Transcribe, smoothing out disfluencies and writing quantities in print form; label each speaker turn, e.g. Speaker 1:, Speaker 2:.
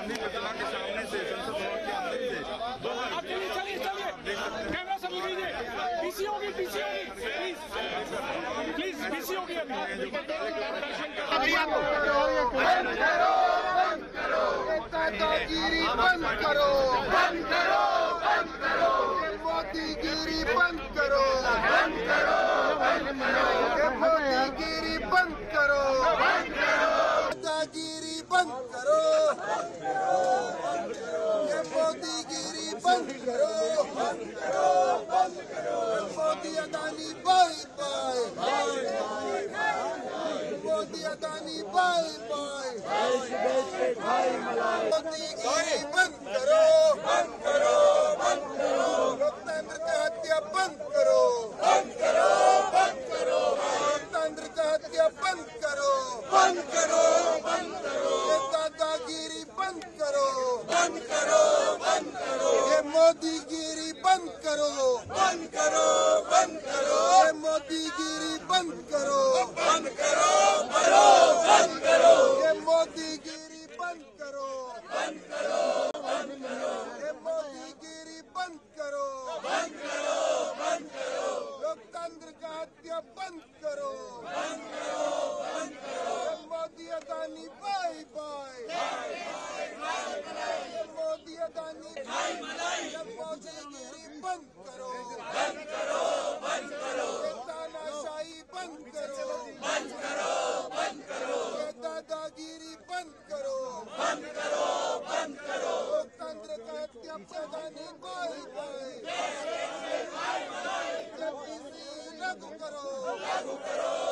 Speaker 1: गांधी प्रतिमा के सामने से संसद भवन के अंदर से
Speaker 2: चलिए कैमरा सब लीजिए। पीसी होगी प्लीज पीसी होगी
Speaker 3: दादागिरी बंद करो, मोदीगिरी बंद करो, मोदीगिरी बंद करो, दादागिरी बंद करो, मोदीगिरी बंद करो, Modi Adani bye bye, Modi Adani bye bye, मोदीगिरी बंद करो, लोकतंत्र का हत्या बंद करो, लोकतंत्र का हत्या बंद करो, ये दादागिरी बंद करो, ये मोदीगिरी बंद करो, ये मोदीगिरी बंद करो, ये मोदीगिरी बंद करो, ये मोदीगिरी बंद करो, लोकतंत्र का हत्या बंद करो, मोदी अदानी बाय बाय, मोदी अदानी मोदीगिरी बंद करो, तानाशाही बंद करो, दादागिरी बंद करो, लोकतंत्र का हत्या अदानी बाय बाय, लागू करो।